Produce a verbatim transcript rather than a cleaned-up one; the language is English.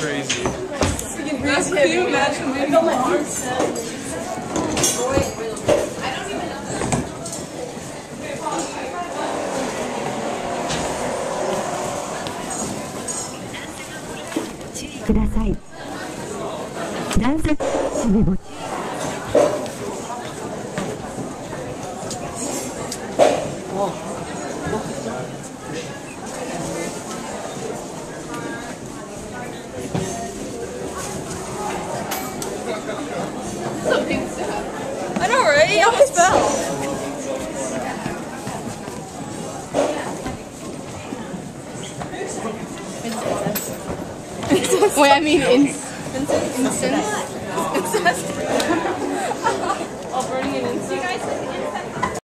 crazy. That's, can you imagine moving Mars? ください。段差締め持ち。 I know, right? He almost fell. Wait, I mean, in incest. Incest.